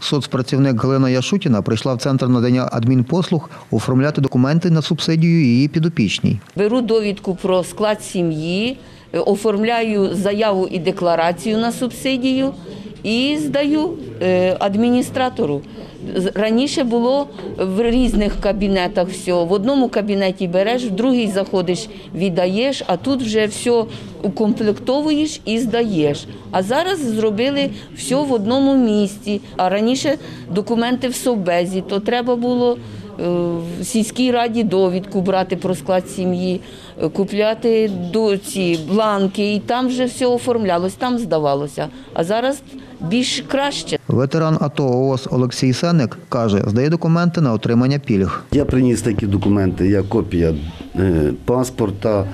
Соцпрацівник Галина Яшутіна прийшла в Центр надання адмінпослуг оформляти документи на субсидію її підопічній. Беру довідку про склад сім'ї, оформляю заяву і декларацію на субсидію і здаю адміністратору. Раніше було в різних кабінетах все. В одному кабінеті береш, в другий заходиш, віддаєш, а тут вже все укомплектовуєш і здаєш. А зараз зробили все в одному місці. А раніше документи в Совбезі, то треба було в сільській раді довідку брати про склад сім'ї, купляти ці бланки, і там вже все оформлялось, там здавалося. А зараз більш краще. Ветеран АТО ООС Олексій Сенник каже, здає документи на отримання пільг. Я приніс такі документи, як копія паспорта,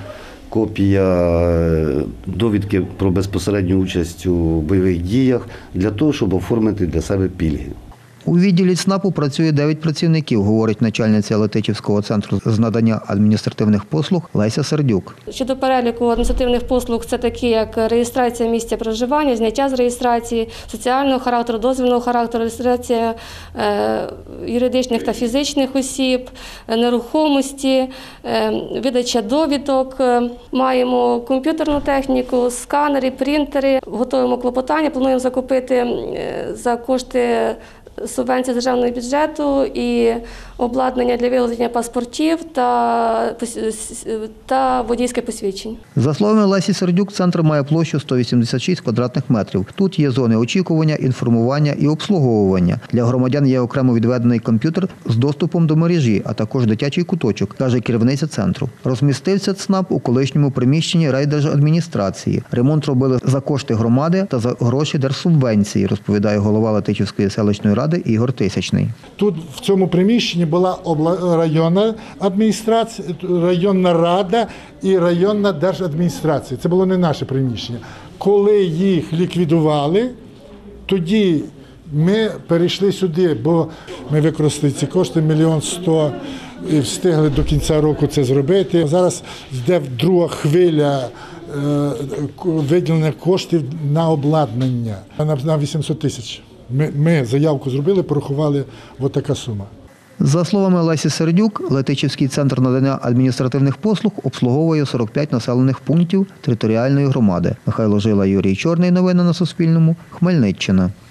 копія довідки про безпосередню участь у бойових діях, для того, щоб оформити для себе пільги. У відділі ЦНАПу працює 9 працівників, говорить начальниця Летичівського центру з надання адміністративних послуг Леся Сердюк. Щодо переліку адміністративних послуг, це такі, як реєстрація місця проживання, зняття з реєстрації, соціального характеру, дозвільного характеру, реєстрація юридичних та фізичних осіб, нерухомості, видача довідок. Маємо комп'ютерну техніку, сканери, принтери, готуємо клопотання, плануємо закупити за кошти субвенції з державного бюджету і обладнання для виготовлення паспортів та водійське посвідчення. За словами Лесі Сердюк, центр має площу 186 квадратних метрів. Тут є зони очікування, інформування і обслуговування. Для громадян є окремо відведений комп'ютер з доступом до мережі, а також дитячий куточок, каже керівниця центру. Розмістився ЦНАП у колишньому приміщенні райдержадміністрації. Ремонт робили за кошти громади та за гроші держсубвенції, розповідає голова Летичівської селищної ради Ігор Тисячний. Тут в цьому приміщенні була районна адміністрація, районна рада і районна держадміністрація. Це було не наше приміщення. Коли їх ліквідували, тоді ми перейшли сюди, бо ми використали ці кошти 1 100 000 і встигли до кінця року це зробити. Зараз йде друга хвиля виділення коштів на обладнання на 800 000. Ми заявку зробили, порахували, ось така сума. За словами Лесі Сердюк, Летичівський центр надання адміністративних послуг обслуговує 45 населених пунктів територіальної громади. Михайло Жила, Юрій Чорний. Новини на Суспільному. Хмельниччина.